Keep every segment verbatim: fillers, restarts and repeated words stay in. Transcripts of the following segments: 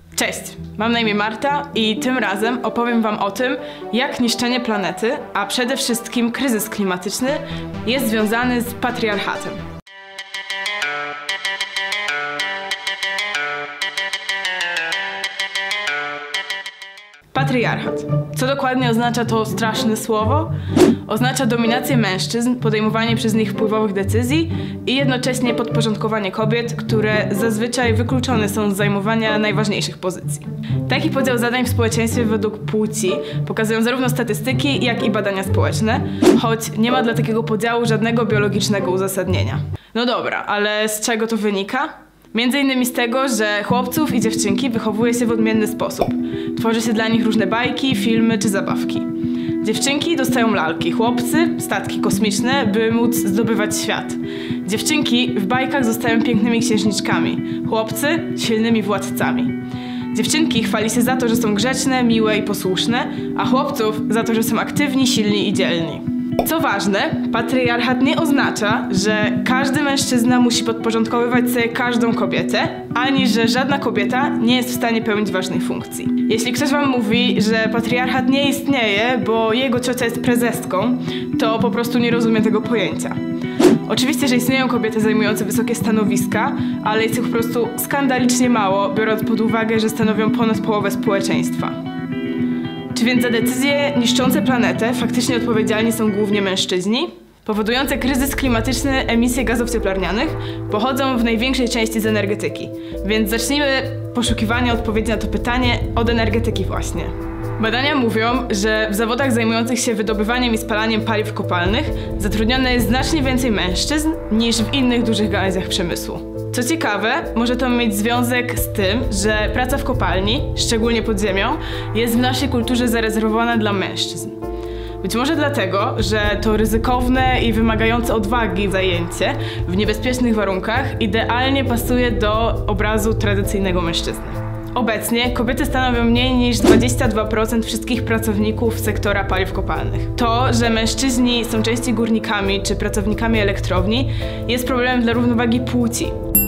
Cześć, mam na imię Marta i tym razem opowiem wam o tym, jak niszczenie planety, a przede wszystkim kryzys klimatyczny, jest związany z patriarchatem. Patriarchat. Co dokładnie oznacza to straszne słowo? Oznacza dominację mężczyzn, podejmowanie przez nich wpływowych decyzji i jednocześnie podporządkowanie kobiet, które zazwyczaj wykluczone są z zajmowania najważniejszych pozycji. Taki podział zadań w społeczeństwie według płci pokazują zarówno statystyki, jak i badania społeczne, choć nie ma dla takiego podziału żadnego biologicznego uzasadnienia. No dobra, ale z czego to wynika? Między innymi z tego, że chłopców i dziewczynki wychowuje się w odmienny sposób. Tworzy się dla nich różne bajki, filmy czy zabawki. Dziewczynki dostają lalki, chłopcy statki kosmiczne, by móc zdobywać świat. Dziewczynki w bajkach zostają pięknymi księżniczkami, chłopcy silnymi władcami. Dziewczynki chwali się za to, że są grzeczne, miłe i posłuszne, a chłopców za to, że są aktywni, silni i dzielni. Co ważne, patriarchat nie oznacza, że każdy mężczyzna musi podporządkowywać sobie każdą kobietę, ani że żadna kobieta nie jest w stanie pełnić ważnej funkcji. Jeśli ktoś wam mówi, że patriarchat nie istnieje, bo jego ciocia jest prezeską, to po prostu nie rozumie tego pojęcia. Oczywiście, że istnieją kobiety zajmujące wysokie stanowiska, ale jest ich po prostu skandalicznie mało, biorąc pod uwagę, że stanowią ponad połowę społeczeństwa. Czy więc za decyzje niszczące planetę faktycznie odpowiedzialni są głównie mężczyźni? Powodujące kryzys klimatyczny emisje gazów cieplarnianych pochodzą w największej części z energetyki, więc zacznijmy poszukiwanie odpowiedzi na to pytanie od energetyki właśnie. Badania mówią, że w zawodach zajmujących się wydobywaniem i spalaniem paliw kopalnych zatrudnione jest znacznie więcej mężczyzn niż w innych dużych gałęziach przemysłu. Co ciekawe, może to mieć związek z tym, że praca w kopalni, szczególnie pod ziemią, jest w naszej kulturze zarezerwowana dla mężczyzn. Być może dlatego, że to ryzykowne i wymagające odwagi zajęcie w niebezpiecznych warunkach idealnie pasuje do obrazu tradycyjnego mężczyzny. Obecnie kobiety stanowią mniej niż dwadzieścia dwa procent wszystkich pracowników sektora paliw kopalnych. To, że mężczyźni są częściej górnikami czy pracownikami elektrowni, jest problemem dla równowagi płci.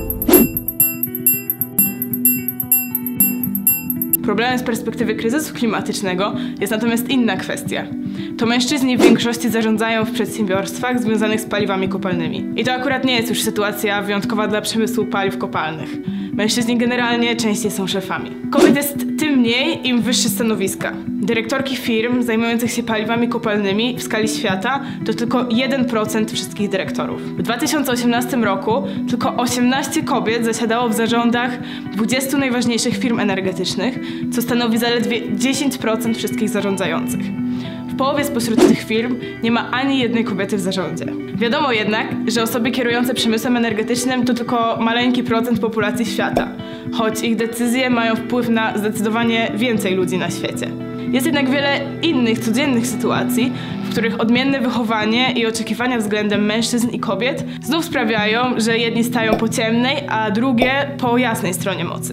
Problemem z perspektywy kryzysu klimatycznego jest natomiast inna kwestia. To mężczyźni w większości zarządzają w przedsiębiorstwach związanych z paliwami kopalnymi. I to akurat nie jest już sytuacja wyjątkowa dla przemysłu paliw kopalnych. Mężczyźni generalnie częściej są szefami. Kobiet jest tym mniej, im wyższe stanowiska. Dyrektorki firm zajmujących się paliwami kopalnymi w skali świata to tylko jeden procent wszystkich dyrektorów. W dwa tysiące osiemnastym roku tylko osiemnaście kobiet zasiadało w zarządach dwudziestu najważniejszych firm energetycznych, co stanowi zaledwie dziesięć procent wszystkich zarządzających. W połowie spośród tych firm nie ma ani jednej kobiety w zarządzie. Wiadomo jednak, że osoby kierujące przemysłem energetycznym to tylko maleńki procent populacji świata, choć ich decyzje mają wpływ na zdecydowanie więcej ludzi na świecie. Jest jednak wiele innych, codziennych sytuacji, w których odmienne wychowanie i oczekiwania względem mężczyzn i kobiet znów sprawiają, że jedni stają po ciemnej, a drugie po jasnej stronie mocy.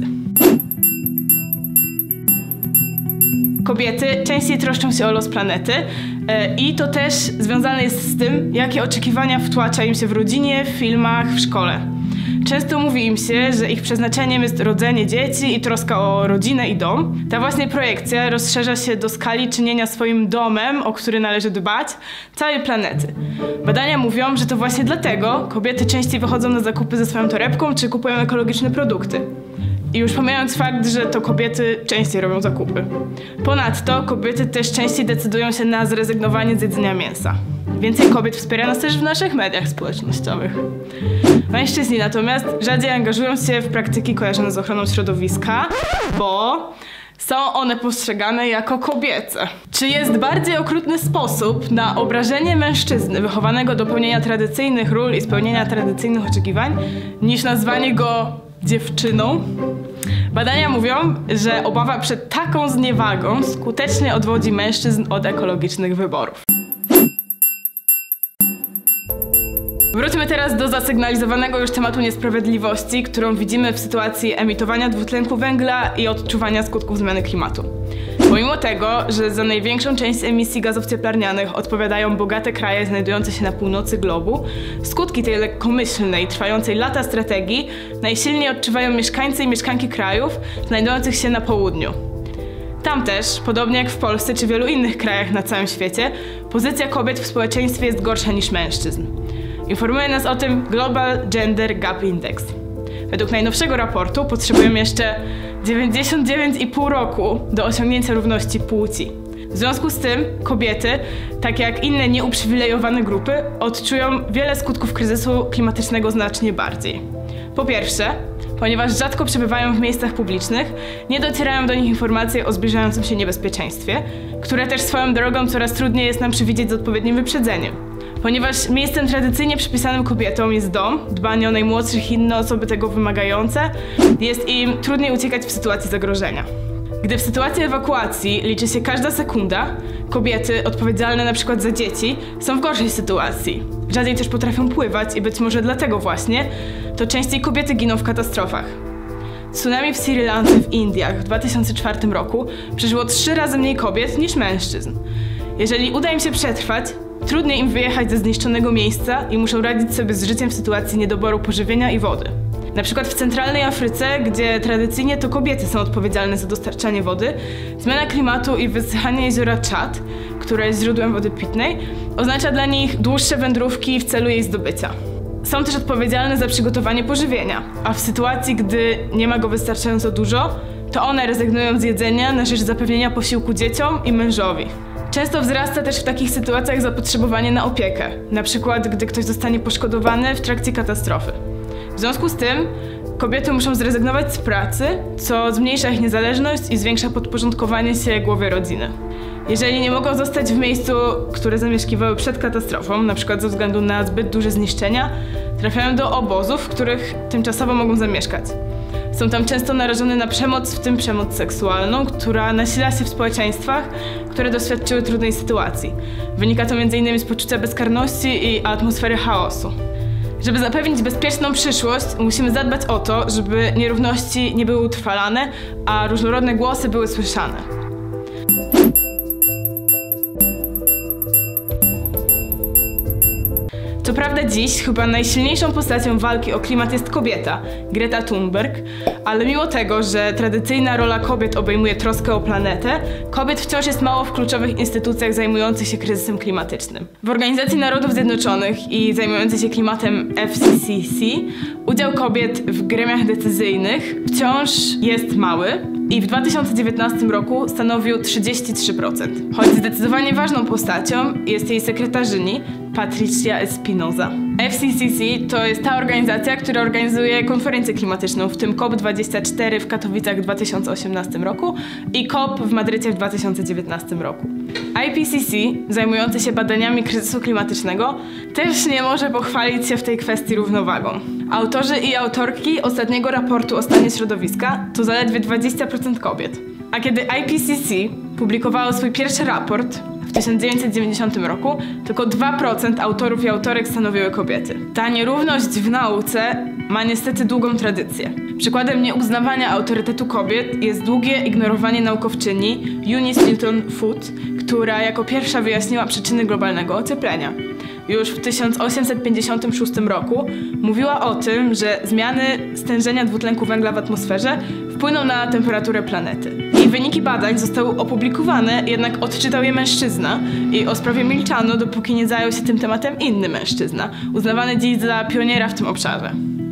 Kobiety częściej troszczą się o los planety yy, i to też związane jest z tym, jakie oczekiwania wtłacza im się w rodzinie, w filmach, w szkole. Często mówi im się, że ich przeznaczeniem jest rodzenie dzieci i troska o rodzinę i dom. Ta właśnie projekcja rozszerza się do skali czynienia swoim domem, o który należy dbać, całej planety. Badania mówią, że to właśnie dlatego kobiety częściej wychodzą na zakupy ze swoją torebką czy kupują ekologiczne produkty. I już pomijając fakt, że to kobiety częściej robią zakupy. Ponadto kobiety też częściej decydują się na zrezygnowanie z jedzenia mięsa. Więcej kobiet wspiera nas też w naszych mediach społecznościowych. Mężczyźni natomiast rzadziej angażują się w praktyki kojarzone z ochroną środowiska, bo są one postrzegane jako kobiece. Czy jest bardziej okrutny sposób na obrażenie mężczyzny wychowanego do pełnienia tradycyjnych ról i spełnienia tradycyjnych oczekiwań, niż nazwanie go dziewczyną? Badania mówią, że obawa przed taką zniewagą skutecznie odwodzi mężczyzn od ekologicznych wyborów. Wróćmy teraz do zasygnalizowanego już tematu niesprawiedliwości, którą widzimy w sytuacji emitowania dwutlenku węgla i odczuwania skutków zmiany klimatu. Pomimo tego, że za największą część emisji gazów cieplarnianych odpowiadają bogate kraje znajdujące się na północy globu, skutki tej lekkomyślnej, trwającej lata strategii najsilniej odczuwają mieszkańcy i mieszkanki krajów znajdujących się na południu. Tam też, podobnie jak w Polsce czy wielu innych krajach na całym świecie, pozycja kobiet w społeczeństwie jest gorsza niż mężczyzn. Informuje nas o tym Global Gender Gap Index. Według najnowszego raportu potrzebujemy jeszcze dziewięćdziesiąt dziewięć i pół roku do osiągnięcia równości płci. W związku z tym kobiety, tak jak inne nieuprzywilejowane grupy, odczują wiele skutków kryzysu klimatycznego znacznie bardziej. Po pierwsze, ponieważ rzadko przebywają w miejscach publicznych, nie docierają do nich informacje o zbliżającym się niebezpieczeństwie, które też swoją drogą coraz trudniej jest nam przewidzieć z odpowiednim wyprzedzeniem. Ponieważ miejscem tradycyjnie przypisanym kobietom jest dom, dbanie o najmłodszych i inne osoby tego wymagające, jest im trudniej uciekać w sytuacji zagrożenia. Gdy w sytuacji ewakuacji liczy się każda sekunda, kobiety odpowiedzialne na przykład za dzieci są w gorszej sytuacji. Rzadziej też potrafią pływać i być może dlatego właśnie to częściej kobiety giną w katastrofach. Tsunami w Sri Lance w Indiach w dwa tysiące czwartym roku przeżyło trzy razy mniej kobiet niż mężczyzn. Jeżeli uda im się przetrwać, trudniej im wyjechać ze zniszczonego miejsca i muszą radzić sobie z życiem w sytuacji niedoboru pożywienia i wody. Na przykład w centralnej Afryce, gdzie tradycyjnie to kobiety są odpowiedzialne za dostarczanie wody, zmiana klimatu i wysychanie jeziora Czad, które jest źródłem wody pitnej, oznacza dla nich dłuższe wędrówki w celu jej zdobycia. Są też odpowiedzialne za przygotowanie pożywienia, a w sytuacji, gdy nie ma go wystarczająco dużo, to one rezygnują z jedzenia na rzecz zapewnienia posiłku dzieciom i mężowi. Często wzrasta też w takich sytuacjach zapotrzebowanie na opiekę, na przykład gdy ktoś zostanie poszkodowany w trakcie katastrofy. W związku z tym kobiety muszą zrezygnować z pracy, co zmniejsza ich niezależność i zwiększa podporządkowanie się głowie rodziny. Jeżeli nie mogą zostać w miejscu, które zamieszkiwały przed katastrofą, na przykład ze względu na zbyt duże zniszczenia, trafiają do obozów, w których tymczasowo mogą zamieszkać. Są tam często narażone na przemoc, w tym przemoc seksualną, która nasila się w społeczeństwach, które doświadczyły trudnej sytuacji. Wynika to między innymi z poczucia bezkarności i atmosfery chaosu. Żeby zapewnić bezpieczną przyszłość, musimy zadbać o to, żeby nierówności nie były utrwalane, a różnorodne głosy były słyszane. Co prawda dziś chyba najsilniejszą postacią walki o klimat jest kobieta, Greta Thunberg, ale mimo tego, że tradycyjna rola kobiet obejmuje troskę o planetę, kobiet wciąż jest mało w kluczowych instytucjach zajmujących się kryzysem klimatycznym. W Organizacji Narodów Zjednoczonych i zajmującej się klimatem F C C C udział kobiet w gremiach decyzyjnych wciąż jest mały i w dwa tysiące dziewiętnastym roku stanowił trzydzieści trzy procent. Choć zdecydowanie ważną postacią jest jej sekretarzyni, Patricia Espinosa. F C C C to jest ta organizacja, która organizuje konferencję klimatyczną, w tym COP dwadzieścia cztery w Katowicach w dwa tysiące osiemnastym roku i COP w Madrycie w dwa tysiące dziewiętnastym roku. I P C C, zajmujący się badaniami kryzysu klimatycznego, też nie może pochwalić się w tej kwestii równowagą. Autorzy i autorki ostatniego raportu o stanie środowiska to zaledwie dwadzieścia procent kobiet. A kiedy I P C C publikowało swój pierwszy raport w tysiąc dziewięćset dziewięćdziesiątym roku, tylko dwa procent autorów i autorek stanowiły kobiety. Ta nierówność w nauce ma niestety długą tradycję. Przykładem nieuznawania autorytetu kobiet jest długie ignorowanie naukowczyni Eunice Newton-Foot, która jako pierwsza wyjaśniła przyczyny globalnego ocieplenia. Już w tysiąc osiemset pięćdziesiątym szóstym roku mówiła o tym, że zmiany stężenia dwutlenku węgla w atmosferze wpłyną na temperaturę planety. Jej wyniki badań zostały opublikowane, jednak odczytał je mężczyzna i o sprawie milczano, dopóki nie zajął się tym tematem inny mężczyzna, uznawany dziś za pioniera w tym obszarze.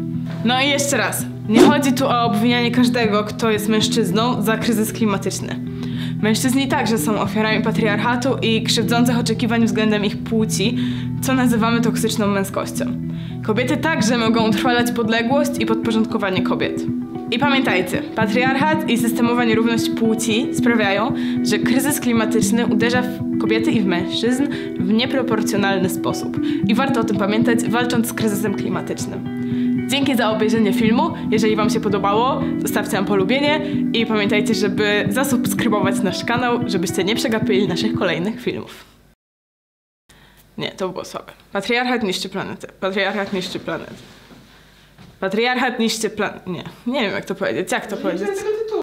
No i jeszcze raz, nie chodzi tu o obwinianie każdego, kto jest mężczyzną, za kryzys klimatyczny. Mężczyźni także są ofiarami patriarchatu i krzywdzących oczekiwań względem ich płci, co nazywamy toksyczną męskością. Kobiety także mogą utrwalać podległość i podporządkowanie kobiet. I pamiętajcie, patriarchat i systemowa nierówność płci sprawiają, że kryzys klimatyczny uderza w kobiety i w mężczyzn w nieproporcjonalny sposób. I warto o tym pamiętać, walcząc z kryzysem klimatycznym. Dzięki za obejrzenie filmu. Jeżeli wam się podobało, zostawcie nam polubienie i pamiętajcie, żeby zasubskrybować nasz kanał, żebyście nie przegapili naszych kolejnych filmów. Nie, to było słabe. Patriarchat niszczy planetę. Patriarchat niszczy planetę. Patriarchat niszczy planetę. Nie, nie wiem jak to powiedzieć. Jak to powiedzieć?